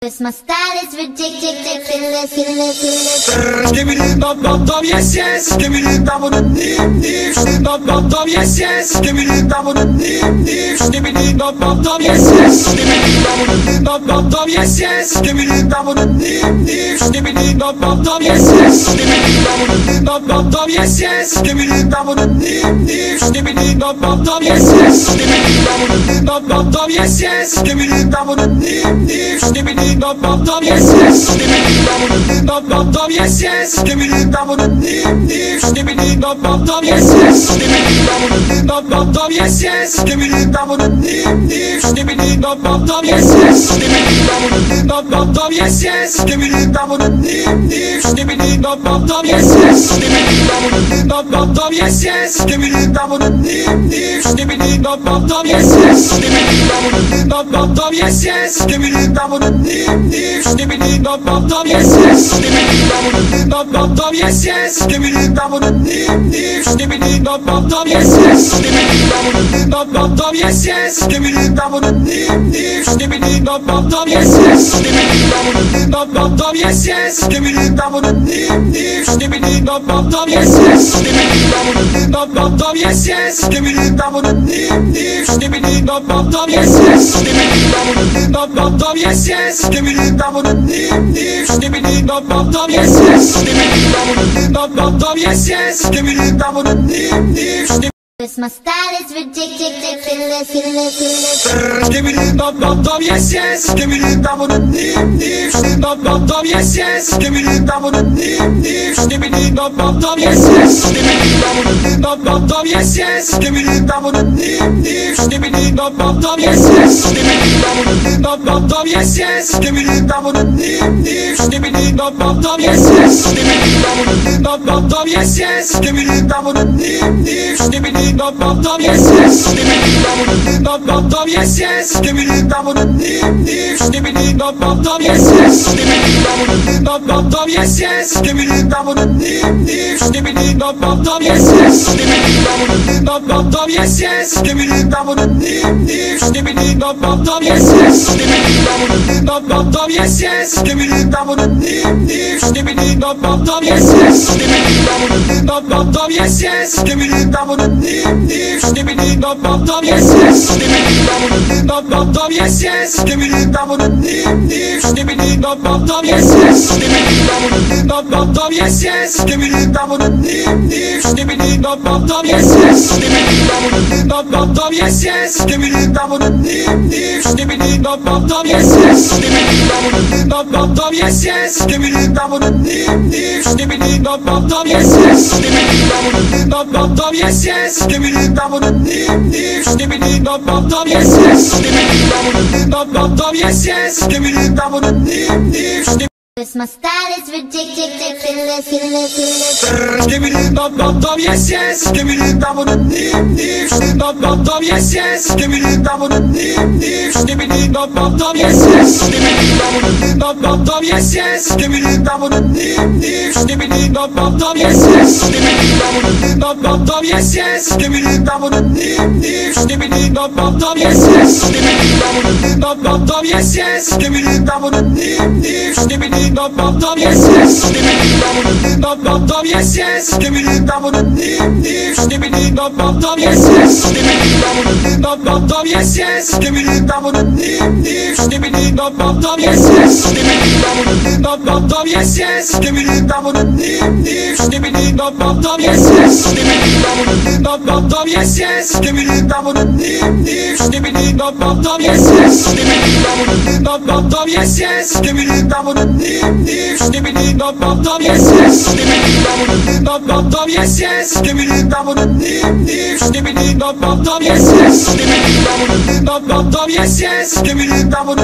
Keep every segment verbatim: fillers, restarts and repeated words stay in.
'Cause my style is ridiculous, ridiculous. Give me the dum dum dum, yes yes. Give me the dum dum dum dum. Dum dum dum, yes yes. Give me the dum dum dum dum. Give me the dum dum dum, yes yes. Give me the dum dum dum, yes yes. Give me the dum dum dum dum. Give me the dum dum dum, yes yes. Give me the dum dum dum, yes yes. Give me the dum dum dum dum. Give me the dum dum dum, yes yes. Give me the dum dum dum, yes yes. Give me the dum dum dum dum. Give me the dum dum dum, yes yes. Give me the dum dum dum, yes yes. Give me the dum dum dum dum. Give me the dum dum dum, yes yes. Give me the dum dum dum, yes yes. Give me the dum dum dum dum. Give me the dum dum dum, yes yes. Give me the dum dum dum, yes yes. Give me the dum dum dum dum. Give me the dum dum dum, yes yes. Give me the dum dum dum, yes yes. Give me the dum dum dum dum. Give me the dum dum dum, yes yes. Give me the dum dum dum, yes yes. Give me the dum dum dum dum. Give me the dum dum dum, yes yes. Give me the dum dum dum, yes yes. Give me the dum dum dum dum. Give me the dum dum dum, yes yes. Give me the dum dum dum, yes yes. Give me the dum dum dum dum. Give me the dum dum dum, yes yes. Give me the dum dum dum, yes yes. Give me the dum dum dum dum. Give me the dum dum dum, yes yes. Give me the dum dum dum, yes yes. Give me the dum dum dum dum. Give me the dum dum dum, yes yes. Give me the dum dum dum, yes yes. Give me the dum dum dum dum. Give me the dum dum dum, yes yes. Give me the dum dum dum, yes yes. Give me the dum dum dum dum. 'Cause my style is ridiculous, ridiculous. Give me the dum dum dum, yes yes. Give me the dum dum dum dum. Dum dum dum, yes yes. Give me the dum dum dum dum. Give me the dum dum dum, yes yes. Give me the dum dum dum, yes yes. Give me the dum dum dum dum. Give me the dum dum dum, yes yes. Give me the dum dum dum, yes yes. Give me the dum dum dum dum. Give me the dum dum dum, yes yes. Give me the dum dum dum, yes yes. Give me the dum dum dum dum. Give me the dum dum dum, yes yes. Give me the dum dum dum, yes yes. Give me the dum dum dum dum. Give me the dum dum dum, yes yes. Give me the dum dum dum, yes yes. Give me the dum dum dum dum. Give me the dum dum dum, yes yes. Give me the dum dum dum, yes yes. Give me the dum dum dum dum. Give me the dum dum dum, yes yes. Give me the dum dum dum, yes yes. Give me the dum dum dum dum. Give me the dum dum dum, yes yes. Give me the dum dum dum, yes yes. Give me the dum dum dum dum. Give me the dum dum dum, yes yes. Give me the dum dum dum, yes yes. Give me the dum dum dum dum. Give me the dum dum dum, yes yes. Give me the dum dum dum, yes yes. Give me the dum dum dum dum. Give me the dum dum dum, yes yes. Give me the dum dum dum, yes yes. Give me the dum dum dum dum. Give me the dum dum dum, yes yes. Give me the dum dum dum, yes yes. Give me the dum dum dum dum. Give me the dum dum dum, yes yes. Give me the dum dum dum, yes yes. Give me the dum dum dum dum. Give me the dum dum dum, yes yes. Give me the dum dum dum, yes yes. Give me the dum dum dum. 'Cause my style is ridiculous, ridiculous. Give me the dum dum dum, yes yes. Give me the dum dum dum. Dum dum dum, yes yes. Give me the dum dum dum. Give me the dum dum dum, yes yes. Give me the dum dum dum, yes yes. Give me the dum dum dum. Give me the dum dum dum, yes yes. Give me the dum dum dum, yes yes. Give me the dum dum dum. Give me the dum dum dum, yes yes. Give me the dum dum dum, yes yes. Give me the dum dum dum. Give me the dum dum dum, yes yes. Give me the dum dum dum, yes yes. Give me the dum dum dum. Give me the dum dum dum, yes yes. Give me the dum dum dum, yes yes. Give me the dum dum dum. Give me the dum dum dum, yes yes. Give me the dum dum dum, yes yes. Give me the dum dum dum. Give me the dum dum dum, yes yes. Give me the dum dum dum, yes yes. Give me the dum dum dum. Give me the dum dum dum, yes yes. Give me the dum dum dum, yes yes. Give me the dum dum dum. Give me the dum dum dum, yes yes. Give me the dum dum dum, yes yes. Give me the dum dum dum. Give me the dum dum dum, yes yes. Give me the dum dum dum, yes yes. Give me the dum dum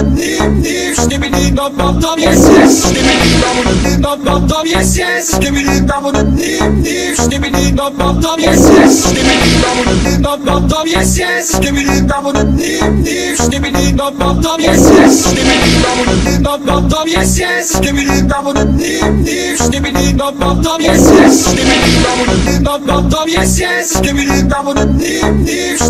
dum. Give me the dum dum dum, yes yes. Give me the dum dum dum, yes yes. Give me the dum dum dum. Give me the dum dum dum, yes yes. Give me the dum dum dum, yes yes. Give me the dum dum dum. Give me the dum dum dum, yes yes. Give me the dum dum dum, yes yes. Give me the dum dum dum. Give me the dum dum dum, yes yes. Give me the dum dum dum, yes yes. Give me the dum dum dum.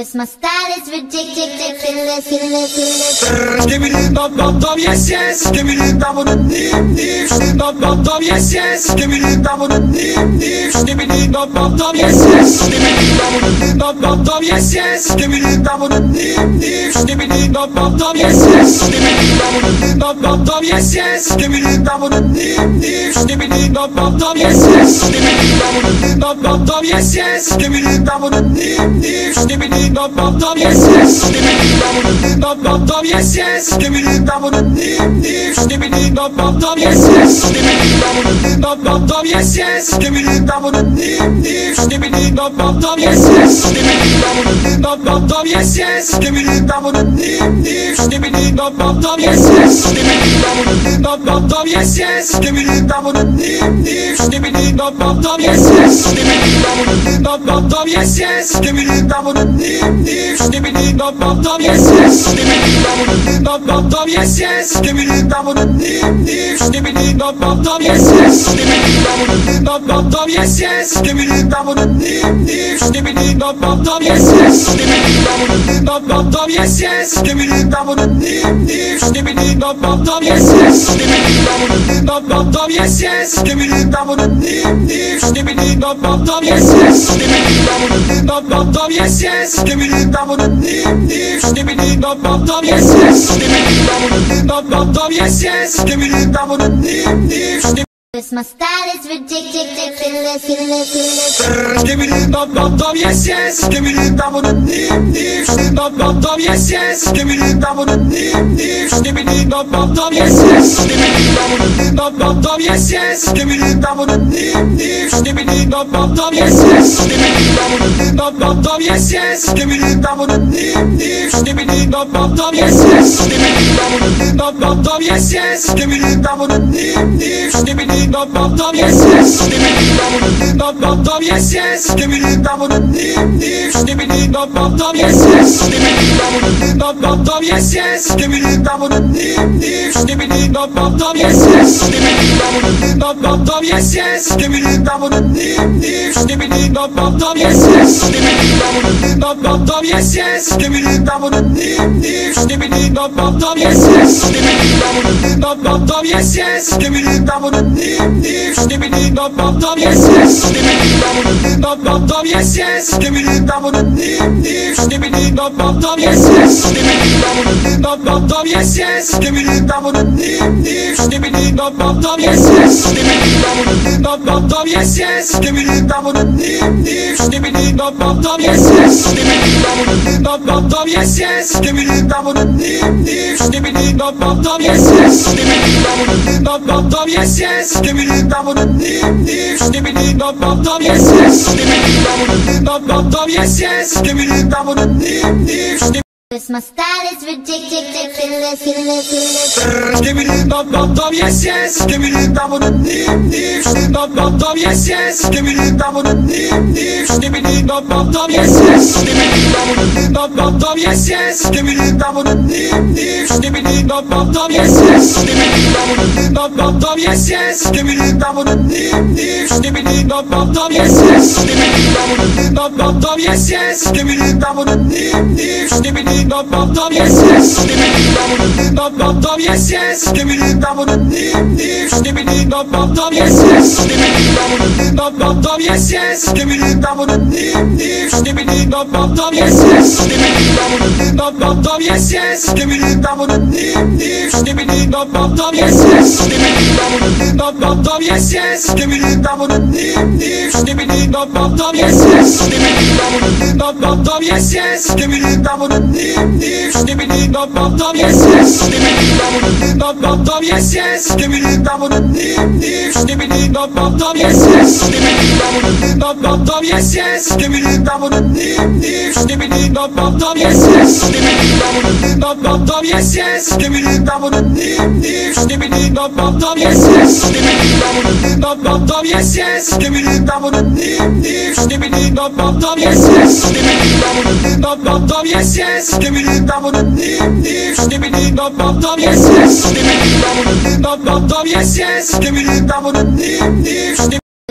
Cause my style is ridiculous, ridiculous. Give me the dum dum dum, yes yes. Give me the dum dum dum dum. Dum dum dum, yes yes. Give me the dum dum dum dum. Give me the dum dum dum, yes yes. Give me the dum dum dum, yes yes. Give me the dum dum dum dum. Give me the dum dum dum, yes yes. Give me the dum dum dum, yes yes. Give me the dum dum dum dum. Give me the dum dum dum, yes yes. Give me the dum dum dum, yes yes. Give me the dum dum dum dum. Give me the dum dum dum, yes yes. Give me the dum dum dum, yes yes. Give me the dum dum dum dum. Give me the dum dum dum, yes yes. Give me the dum dum dum, yes yes. Give me the dum dum dum dum. Give me the dum dum dum, yes yes. Give me the dum dum dum, yes yes. Give me the dum dum dum dum. Give me the dum dum dum, yes yes. Give me the dum dum dum, yes yes. Give me the dum dum dum dum. Give me the dum dum dum, yes yes. Give me the dum dum dum, yes yes. Give me the dum dum dum dum. Give me the dum dum dum, yes yes. Give me the dum dum dum, yes yes. Give me the dum dum dum dum. Give me the dum dum dum, yes yes. Give me the dum dum dum, yes yes. Give me the dum dum dum dum. Give me the dum dum dum, yes yes. Give me the dum dum dum, yes yes. Give me the dum dum dum dum. Give me the dum dum dum, yes yes. Give me the dum dum dum, yes yes. Give me the dum dum dum dum. Give me the dum dum dum, yes yes. Give me the dum dum dum, yes yes. Give me the dum dum dum dum. Give me the dum dum dum, yes yes. Give me the dum dum dum, yes yes. Give me the dum dum dum dum. Cause my style is ridiculous, ridiculous. Give me the dum dum dum, yes yes. Give me the dum dum dum dum. Dum dum dum, yes yes. Give me the dum dum dum dum. Give me the dum dum dum, yes yes. Give me the dum dum dum, yes yes. Give me the dum dum dum dum. Give me the dum dum dum, yes yes. Give me the dum dum dum, yes yes. Give me the dum dum dum dum. Give me the dum dum dum, yes yes. Give me the dum dum dum, yes yes. Give me the dum dum dum dum. Give me the dum dum dum, yes yes. Give me the dum dum dum, yes yes. Give me the dum dum dum dum. Give me the dum dum dum, yes yes. Give me the dum dum dum, yes yes. Give me the dum dum dum dum. Give me the dum dum dum, yes yes. Give me the dum dum dum, yes yes. Give me the dum dum dum dum. Give me the dum dum dum, yes yes. Give me the dum dum dum, yes yes. Give me the dum dum dum dum. Give me the dum dum dum, yes yes. Give me the dum dum dum, yes yes. Give me the dum dum dum dum. Give me the dum dum dum, yes yes. Give me the dum dum dum, yes yes. Give me the dum dum dum dum. Give me the dum dum dum, yes yes. Give me the dum dum dum, yes yes. Give me the dum dum dum dum. Give me the dum dum dum, yes yes. Give me the dum dum dum, yes yes. Give me the dum dum dum dum. Give me the dum dum dum, yes yes. Give me the dum dum dum, yes yes. Give me the dum dum dum dum. Give me the dum dum dum, yes yes. Give me the dum dum dum, yes yes. Give me the dum dum dum dum. Give me the dum dum dum, yes yes. Give me the dum dum dum, yes yes. Give me the dum dum dum dum. Cause my style is ridiculous, ridiculous. Give me the dum dum dum, yes yes. Give me the dum dum dum dum. Dum dum dum, yes yes. Give me the dum dum dum dum. Give me the dum dum dum, yes yes. Give me the dum dum dum, yes yes. Give me the dum dum dum dum. Give me the dum dum dum, yes yes. Give me the dum dum dum, yes yes. Give me the dum dum dum dum. Give me the dum dum dum, yes yes. Give me the dum dum dum, yes yes. Give me the dum dum dum dum. Give me the dum dum dum, yes yes. Give me the dum dum dum, yes yes. Give me the dum dum dum dum. Give me the dum dum dum, yes yes. Give me the dum dum dum, yes yes. Give me the dum dum dum dum. Give me the dum dum dum, yes yes. Give me the dum dum dum, yes yes. Give me the dum dum dum dum. Give me the dum dum dum, yes yes. Give me the dum dum dum, yes yes. Give me the dum dum dum dum. Give me the dum dum dum, yes yes. Give me the dum dum dum, yes yes. Give me the dum dum dum dum. Give me the dum dum dum, yes yes. Give me the dum dum dum, yes yes. Give me the dum dum dum dum. Give me the dum dum dum, yes yes. Give me the dum dum dum, yes yes. Give me the dum dum dum dum. Give me the dum dum dum, yes yes. Give me the dum dum dum, yes yes. Give me the dum dum dum dum. Give me the dum dum dum, yes yes. Give me the dum dum dum, yes yes. Give me the dum dum dum dum. Give me the dum dum dum, yes yes. Give me the dum dum dum, yes yes. Give me the dum dum dum dum. Give me the dum dum dum, yes yes. Give me the dum dum dum, yes yes. Give me the dum dum dum dum.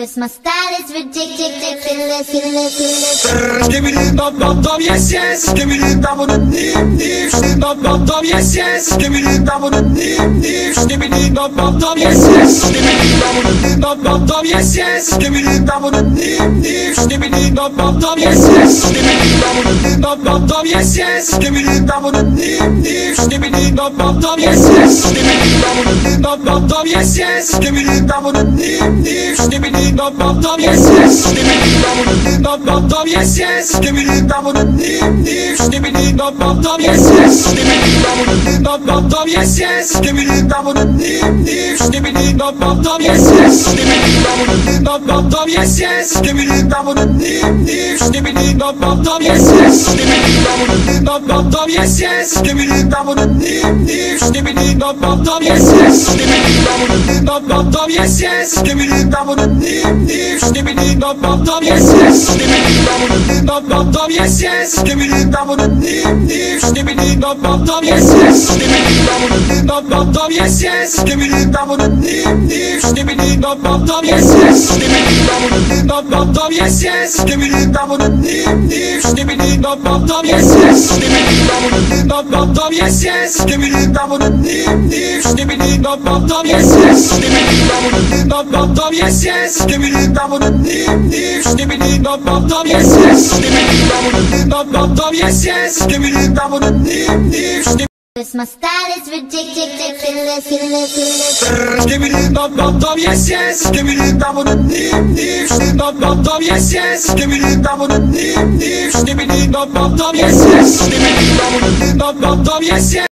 Cause my style is ridiculous, ridiculous. Give me the dum dum dum, yes yes. Give me the dum dum dim dim. The dum dum dum, yes yes. Give me the dum dum dim dim. Give me the dum dum dum, yes yes. Give me the dum dum dum, yes yes. Give me the dum dum dim dim. Give me the dum dum dum, yes yes. Give me the dum dum dum, yes yes. Give me the dum dum dim dim. Give me the dum dum dum, yes yes. Give me the dum dum dum, yes yes. Give me the dum dum dim dim. Give me the dum dum dum, yes yes. Give me the dum dum dum, yes yes. Give me the dum dum dim dim. Give me the dum dum dum, yes yes. Give me the dum dum dum, yes yes. Give me the dum dum dim dim. Give me the dum dum dum, yes yes. Give me the dum dum dum, yes yes. Give me the dum dum dim dim. Give me the dum dum dum, yes yes. Give me the dum dum dum, yes yes. Give me the dum dum dim dim. Give me the dum dum dum, yes yes. Give me the dum dum dum, yes yes. Give me the dum dum dim dim. Give me the dum dum dum, yes yes. Give me the dum dum dum, yes yes. Give me the dum dum dim dim. Give me the dum dum dum, yes yes. Give me the dum dum dum, yes yes. Give me the dum dum dim dim. Give me the dum dum dum, yes yes. Give me the dum dum dum, yes yes. Give me the dum dum dim dim. Give me the dum dum dum, yes yes. Give me the dum dum dum, yes yes. Give me the dum dum dim dim. Give me the dum dum dum, yes yes. Give me the dum dum dum, yes yes. Give me the dum dum dim dim. Give me the dum dum dum, yes yes. Give me the dum dum dum, yes yes. Give me the dum dum dim dim. Cause my style is ridiculous, ridiculous. Give me the dum dum dum, yes yes. Give me the dum dum dim dim. The dum dum dum, yes yes. Give me the dum dum dim dim. Give me the dum dum dum, yes yes. Give me the dum dum dum, yes yes.